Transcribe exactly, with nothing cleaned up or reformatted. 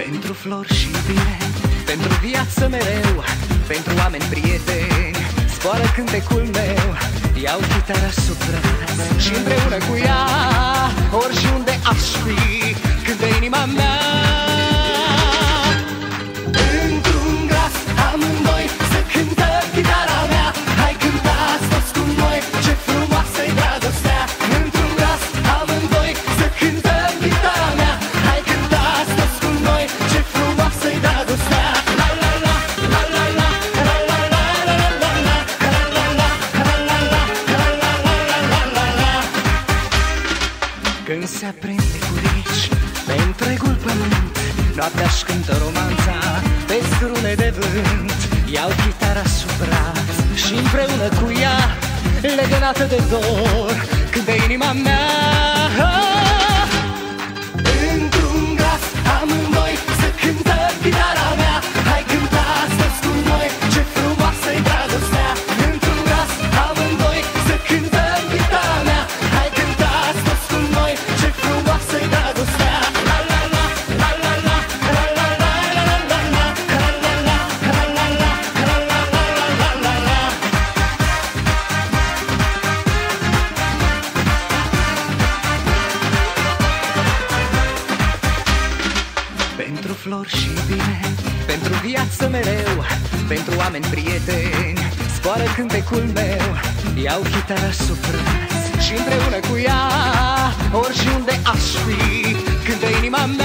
Pentru flori și bine, pentru viață mereu, pentru oameni prieteni, zboară cântecul meu. Iau chitara sub braț și împreună cu ea, oriunde aș fi, cântă inima mea. Într-un glas amândoi să cântăm chitara mea. Hai cântați toți cu noi, ce frumoasă-i dragostea. Într-un glas amândoi să cântăm chitara mea. Hai cântați toți cu noi, ce frumoasă-i dragostea. La la la, la la la, la la la, la la la, la la la, la la la, la la la. Când se aprinde curici pe întregul pământ, noaptea-și cântă romanța pe strune de vânt. Iau chitara sub braț și împreună cu ea, legănată de dor, cântă inima mea. Într-un glas amândoi să cântăm chitara mea. Hai cântați toți cu noi, ce frumoasă-i dragostea. Într-un glas amândoi să cântăm chitara mea. Hai cântați toți cu noi, ce frumoasă-i dragostea. La la la, la la la, la la la, la la la, la la la, la la la, la la la, la la. Pentru flori și bine, pentru viață mereu, pentru oameni prieteni, zboară cântecul meu. Iau chitara sub braț și împreună cu ea, oriunde aș fi, cântă inima mea.